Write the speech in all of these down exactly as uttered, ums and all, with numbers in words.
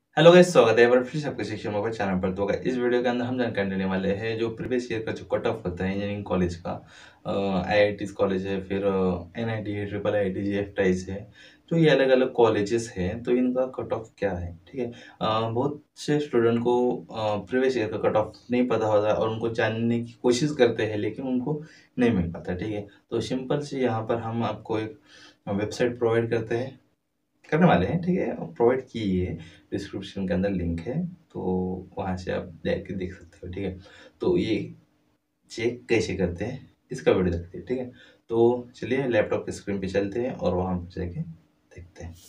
Hello guys, स्वागत है एक बार फिर से आपके शिक्षण बाबा चैनल पर। तो गाइस, इस वीडियो के अंदर हम जानकारी लेने वाले हैं जो प्रीवियस ईयर का जो कट ऑफ होता है इंजीनियरिंग कॉलेज का। आईआईटी कॉलेज है, फिर एनआईटी है, ट्रिपल आईटी, जेएफटाइज है, तो ये अलग अलग कॉलेजेस हैं, तो इनका कट ऑफ क्या है। ठीक है। अ, बहुत से स्टूडेंट को प्रीवियस ईयर का कट ऑफ नहीं पता होता और उनको जानने की कोशिश करते हैं, लेकिन उनको नहीं मिल पाता। ठीक है, तो सिंपल से यहाँ पर हम आपको एक वेबसाइट प्रोवाइड करते हैं करने वाले हैं। ठीक है, प्रोवाइड की है, डिस्क्रिप्शन के अंदर लिंक है, तो वहाँ से आप जाके देख सकते हो। ठीक है, तो ये चेक कैसे करते हैं इसका वीडियो देखते हैं। ठीक है, तो चलिए लैपटॉप की स्क्रीन पे चलते हैं और वहाँ पर जाके देखते हैं।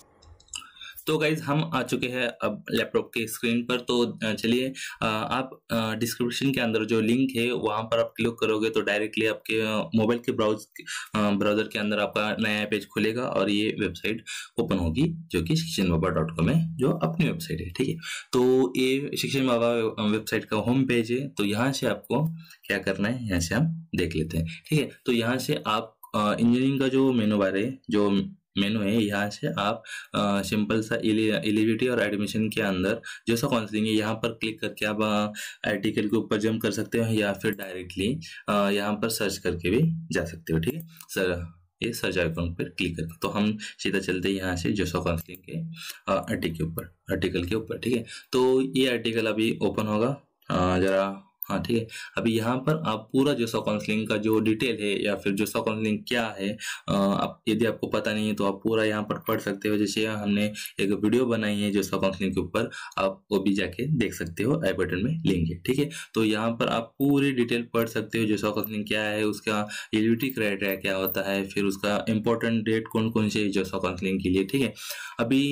तो गाइज हम आ चुके हैं अब लैपटॉप के स्क्रीन पर। तो अ, चलिए अ, आप डिस्क्रिप्शन के अंदर जो लिंक है वहां पर आप क्लिक करोगे तो डायरेक्टली आपके मोबाइल के ब्राउज ब्राउजर के अंदर आपका नया पेज खुलेगा और ये वेबसाइट ओपन होगी जो कि शिक्षण बाबा डॉट कॉम है, जो अपनी वेबसाइट है। ठीक है, तो ये शिक्षण बाबा वेबसाइट का होम पेज है। तो यहाँ से आपको क्या करना है, यहाँ से हम देख लेते हैं। ठीक है, तो यहाँ से आप इंजीनियरिंग का जो मेनू बार है, जो मेनू है, यहाँ से आप सिंपल सा एलिजिबिलिटी और एडमिशन के अंदर जोसा काउंसलिंग है, यहाँ पर क्लिक करके आप आर्टिकल के ऊपर जंप कर सकते हो या फिर डायरेक्टली यहाँ पर सर्च करके भी जा सकते हो। ठीक है सर, ये सर्च आइकन पर क्लिक करके तो हम सीधा चलते हैं यहाँ से जोसा काउंसलिंग के आर्टिकल के ऊपर आर्टिकल के ऊपर ठीक है, तो ये आर्टिकल अभी ओपन होगा जरा। हाँ ठीक है, अभी यहाँ पर आप पूरा जोसा काउंसलिंग का जो डिटेल है या फिर जोसा काउंसलिंग क्या है, आप यदि आपको पता नहीं है तो आप पूरा यहाँ पर पढ़ सकते हो। जैसे हमने एक वीडियो बनाई है जोसा काउंसलिंग के ऊपर, आप वो भी जाके देख सकते हो, आई बटन में लिंक है। ठीक है, तो यहाँ पर आप पूरी डिटेल पढ़ सकते हो जोसा काउंसलिंग क्या है, उसका एलिजिबिलिटी क्राइटेरिया क्या होता है, फिर उसका इंपॉर्टेंट डेट कौन कौन से जोसा काउंसलिंग के लिए। ठीक है, अभी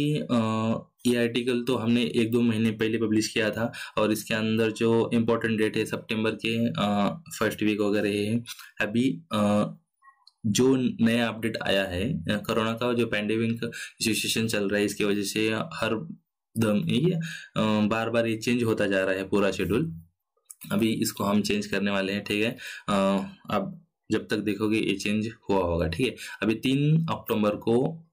ये आर्टिकल तो हमने एक दो महीने पहले पब्लिश किया था और इसके अंदर जो इम्पोर्टेंट डेट है सितंबर के फर्स्ट वीक वगैरह है। अभी आ, जो नया अपडेट आया है, कोरोना का जो पैंडेमिक सिचुएशन चल रहा है, इसकी वजह से हर दम ये बार बार ये चेंज होता जा रहा है पूरा शेड्यूल। अभी इसको हम चेंज करने वाले हैं। ठीक है, अब जब तक देखोगे ये चेंज हुआ होगा। ठीक है, अभी तीन अक्टूबर को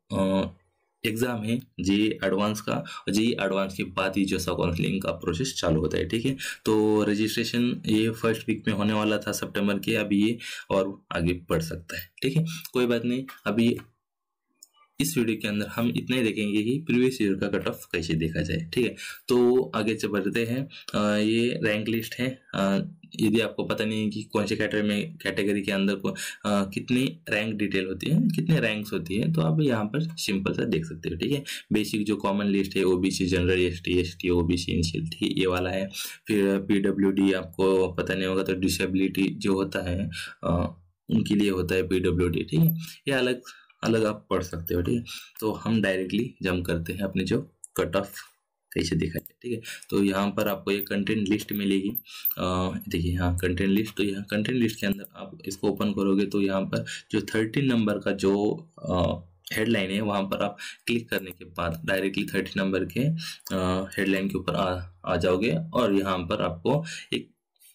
एग्जाम है जी एडवांस का, जी एडवांस के बाद ही जोसा काउंसलिंग का प्रोसेस चालू होता है। ठीक है, तो रजिस्ट्रेशन ये फर्स्ट वीक में होने वाला था सितंबर के, अभी ये और आगे बढ़ सकता है। ठीक है, कोई बात नहीं, अभी इस वीडियो के अंदर हम इतने देखेंगे कि प्रीवियस ईयर का कट ऑफ कैसे देखा जाए। ठीक है, तो आगे चल बढ़ते हैं। आ, ये रैंक लिस्ट है। आ, यदि आपको पता नहीं है कि कौन से कैटेगरी में कैटेगरी के अंदर को आ, कितनी रैंक डिटेल होती है, कितने रैंक्स होती है, तो आप यहाँ पर सिंपल सा देख सकते हो। ठीक है, बेसिक जो कॉमन लिस्ट है OBC, general, ST, ST, OBC, NCL, ठीक है, ये वाला है। फिर पीडब्ल्यूडी आपको पता नहीं होगा तो डिसेबिलिटी जो होता है आ, उनके लिए होता है पीडब्ल्यूडी। ठीक है, ये अलग अलग आप पढ़ सकते हो। ठीक है, तो हम डायरेक्टली जंप करते हैं अपने जो कट ऑफ कैसे देखा जाए। ठीक है, तो यहाँ पर आपको ये कंटेंट लिस्ट मिलेगी। देखिए यहाँ कंटेंट लिस्ट, तो यहाँ कंटेंट लिस्ट के अंदर आप इसको ओपन करोगे तो यहाँ पर जो थर्टीन नंबर का जो हेडलाइन है वहाँ पर आप क्लिक करने के बाद डायरेक्टली थर्टी नंबर के हेडलाइन के ऊपर आ, आ जाओगे और यहाँ पर आपको एक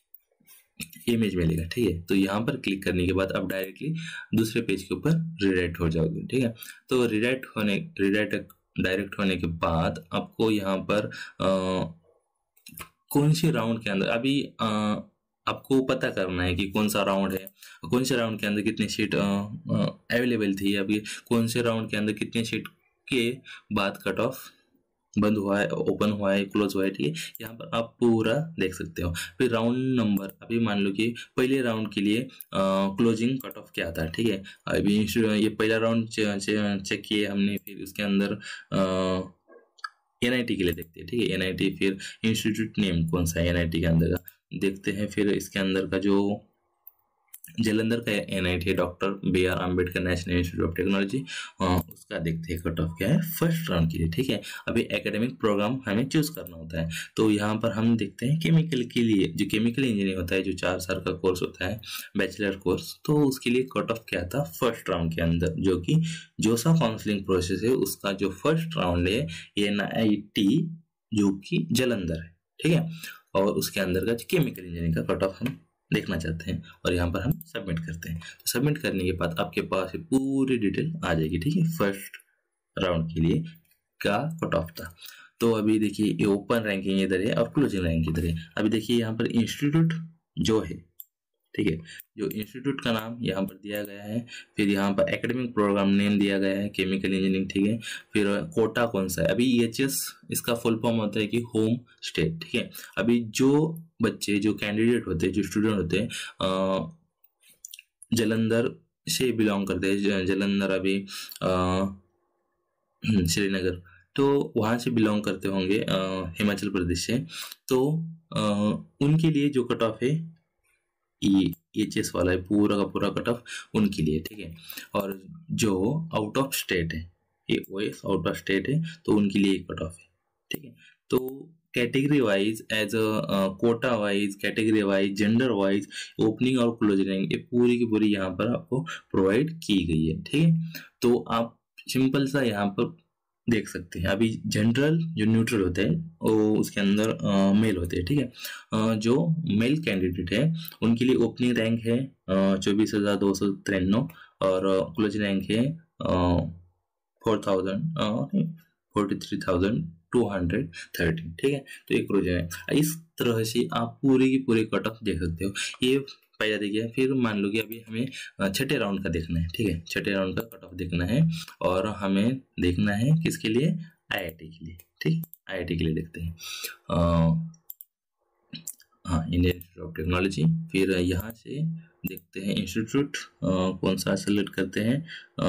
इमेज मिलेगा। ठीक है, तो यहाँ पर क्लिक करने के बाद आप डायरेक्टली दूसरे पेज के ऊपर रिडायरेक्ट हो जाओगे। ठीक है, तो रिडायरेक्ट होने रिडायरेक्ट डायरेक्ट होने के बाद आपको यहाँ पर आ, कौन सी राउंड के अंदर अभी आ, आपको पता करना है कि कौन सा राउंड है, कौन से राउंड के अंदर कितनी सीट अवेलेबल थी, अभी कौन से राउंड के अंदर कितनी सीट के बाद कट ऑफ बंद हुआ है, ओपन हुआ है, क्लोज हुआ है। ठीक है, यहाँ पर आप पूरा देख सकते हो। फिर राउंड नंबर, अभी मान लो कि पहले राउंड के लिए क्लोजिंग कट ऑफ क्या था। ठीक है, अभी ये पहला राउंड चेक किए हमने, फिर उसके अंदर एनआईटी के लिए देखते हैं। ठीक है, एनआईटी, फिर इंस्टीट्यूट नेम कौन सा है एनआईटी के अंदर का देखते हैं, फिर इसके अंदर का जो जलंधर का एनआईटी है doctor B R Ambedkar national institute of technology, उसका देखते हैं कट ऑफ क्या है फर्स्ट राउंड के लिए। ठीक है, अभी एकेडमिक प्रोग्राम हमें चूज करना होता है, तो यहाँ पर हम देखते हैं केमिकल के लिए, जो केमिकल इंजीनियरिंग होता है, जो चार साल का कोर्स होता है बैचलर कोर्स, तो उसके लिए कट ऑफ क्या था फर्स्ट राउंड के अंदर, जो कि जोसा काउंसलिंग प्रोसेस है उसका जो फर्स्ट राउंड है एनआईटी जो कि जलंधर है। ठीक है, और उसके अंदर का केमिकल इंजीनियरिंग का कट ऑफ हम देखना चाहते हैं और यहाँ पर हम सबमिट करते हैं। तो सबमिट करने के बाद आपके पास पूरी डिटेल आ जाएगी। ठीक है, फर्स्ट राउंड के लिए क्या कट ऑफ था। तो अभी देखिए ये ओपन रैंकिंग इधर है और क्लोजिंग रैंक इधर है। अभी देखिए यहाँ पर इंस्टीट्यूट जो है, ठीक है, जो इंस्टीट्यूट का नाम यहाँ पर दिया गया है, फिर यहाँ पर एकेडमिक प्रोग्राम नेम दिया गया है केमिकल इंजीनियरिंग, ठीक है, फिर कोटा कौन सा है। अभी एच एस इसका फुल फॉर्म होता है कि होम स्टेट, ठीक है। अभी जो बच्चे जो कैंडिडेट होते हैं, जो स्टूडेंट होते हैं जलंधर से बिलोंग करते हैं, जलंधर अभी श्रीनगर, तो वहाँ से बिलोंग करते होंगे हिमाचल प्रदेश से, तो आ, उनके लिए जो कट ऑफ है ये एच एस वाला है, पूरा का पूरा कट ऑफ उनके लिए, ठीक है। और जो आउट ऑफ स्टेट है, ये O S out of state है, तो उनके लिए कट ऑफ है, ठीक है। तो category wise, as a quota wise, category wise, gender wise, opening और क्लोजिंग, ये पूरी की पूरी यहाँ पर आपको प्रोवाइड की गई है, ठीक है। तो आप सिंपल सा यहाँ पर देख सकते हैं। अभी जनरल जो न्यूट्रल होते हैं वो उसके अंदर मेल होते हैं, ठीक है। आ, जो मेल कैंडिडेट है उनके लिए ओपनिंग रैंक है चौबीस हजार दो सौ तिरानवे और क्लोजिंग रैंक है four thousand forty three thousand two hundred thirteen, ठीक है। तो एक क्लोजिंग रैंक, इस तरह से आप पूरी की पूरी कट ऑफ देख सकते हो। ये पहला देखिए, फिर मान लो कि अभी हमें छठे राउंड का देखना है, ठीक है, छठे राउंड का कट ऑफ देखना है और हमें देखना है किसके लिए, आई आई टी के लिए, ठीक, आई आई टी के लिए देखते हैं, हाँ, इंडियन इंस्टीट्यूट ऑफ टेक्नोलॉजी। फिर यहाँ से देखते हैं इंस्टीट्यूट कौन सा सेलेक्ट करते हैं,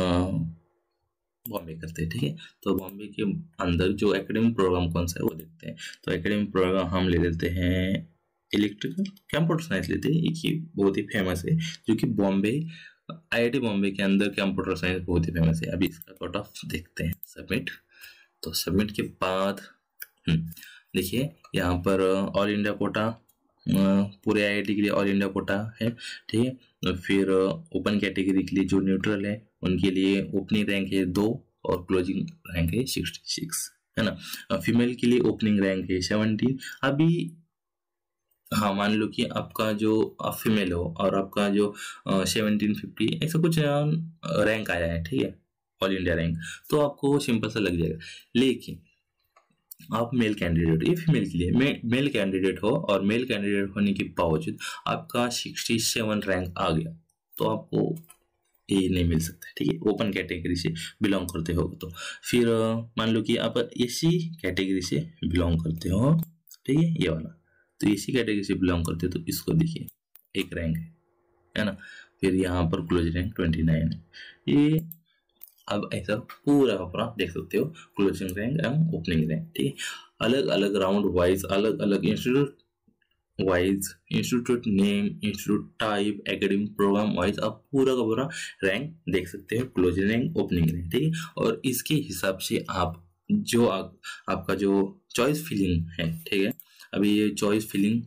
बॉम्बे करते हैं, ठीक है। तो बॉम्बे के अंदर जो एकेडमिक प्रोग्राम कौन सा है वो देखते हैं। तो एकेडमिक प्रोग्राम हम ले लेते हैं इलेक्ट्रिकल कंप्यूटर साइंस लेते हैं, एक ही बहुत ही फेमस है, जो कि Bombay I I T Bombay के अंदर कंप्यूटर साइंस बहुत ही फेमस है। अभी इसका कट ऑफ देखते हैं, सबमिट। तो सबमिट के बाद देखिए यहाँ पर ऑल इंडिया कोटा, पूरे आई आई टी के लिए ऑल इंडिया कोटा है, ठीक है। फिर ओपन कैटेगरी के लिए जो न्यूट्रल है उनके लिए ओपनिंग रैंक है दो और क्लोजिंग रैंक है सिक्सटी सिक्स, है ना। फीमेल के लिए ओपनिंग रैंक है सेवनटीन। अभी हाँ, मान लो कि आपका जो आप फीमेल हो और आपका जो सेवनटीन फिफ्टी ऐसा कुछ रैंक आया है, ठीक है, ऑल इंडिया रैंक, तो आपको सिंपल सा लग जाएगा। लेकिन आप मेल कैंडिडेट, ये फीमेल के लिए मे, मेल कैंडिडेट हो और मेल कैंडिडेट होने के बावजूद आपका सिक्सटी सेवन रैंक आ गया, तो आपको ये नहीं मिल सकता, ठीक है, ओपन कैटेगरी से बिलोंग करते हो तो। फिर मान लो कि आप एसी कैटेगरी से बिलोंग करते हो, ठीक है, ये वाला, तो एसी कैटेगरी से बिलोंग करते हो तो इसको देखिए एक रैंक है, है ना। फिर यहाँ पर क्लोज रैंक ट्वेंटी नाइन है। ये अब ऐसा पूरा का पूरा देख सकते हो, closing rank and opening rank, ठीक है। अलग अलग राउंड वाइज, अलग अलग institute wise, institute name, institute type, academic program wise आप पूरा का पूरा रैंक देख सकते हो, क्लोजिंग रैंक, ओपनिंग रैंक, ठीक है। और इसके हिसाब से आप जो आ, आपका जो चॉइस फिलिंग है, ठीक है। अभी ये चॉइस फिलिंग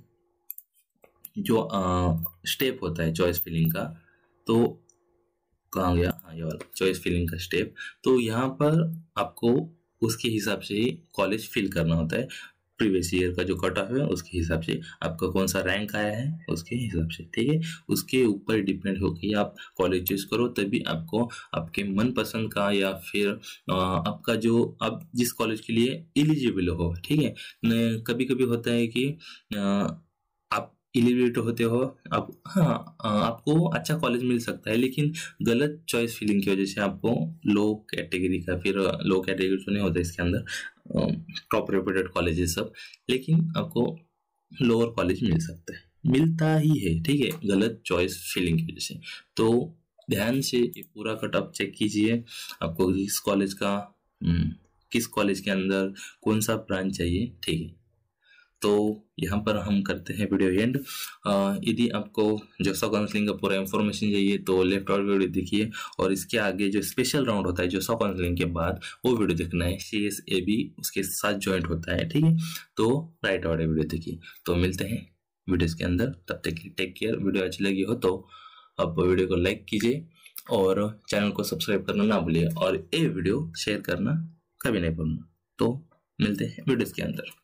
जो स्टेप होता है चॉइस फिलिंग का, तो कहाँ गया, हाँ ये वाला चॉइस फिलिंग का स्टेप। तो यहाँ पर आपको उसके हिसाब से कॉलेज फिल करना होता है, प्रीवियस ईयर का जो कट ऑफ है उसके हिसाब से आपका कौन सा रैंक आया है उसके हिसाब से, ठीक है। उसके ऊपर डिपेंड होकर आप कॉलेज चूज करो, तभी आपको आपके मनपसंद का या फिर आपका जो आप जिस कॉलेज के लिए एलिजिबल हो, ठीक है। कभी कभी होता है कि आप एलिजिबल होते हो, आप हाँ आपको अच्छा कॉलेज मिल सकता है, लेकिन गलत चॉइस फिलिंग की वजह से आपको लो कैटेगरी का, फिर लो कैटेगरी तो नहीं होता इसके अंदर, टॉप रेपुटेड कॉलेजेस सब, लेकिन आपको लोअर कॉलेज मिल सकता है, मिलता ही है, ठीक है, गलत चॉइस फिलिंग की वजह से। तो ध्यान से ये पूरा कट ऑफ चेक कीजिए, आपको किस कॉलेज का किस कॉलेज के अंदर कौन सा ब्रांच चाहिए, ठीक है। तो यहाँ पर हम करते हैं वीडियो एंड। यदि आपको जोसा काउंसलिंग का पूरा इन्फॉर्मेशन चाहिए तो लेफ्ट और वीडियो देखिए, और इसके आगे जो स्पेशल राउंड होता है जोसा काउंसलिंग के बाद वो वीडियो देखना है, सी एस ए बी उसके साथ ज्वाइंट होता है, ठीक है। तो राइट वाले वीडियो देखिए। तो मिलते हैं वीडियोस के अंदर, तब तक के टेक केयर। वीडियो अच्छी लगी हो तो आप वीडियो को लाइक कीजिए और चैनल को सब्सक्राइब करना ना भूलिए, और ये वीडियो शेयर करना कभी नहीं भूलना। तो मिलते हैं वीडियोस के अंदर।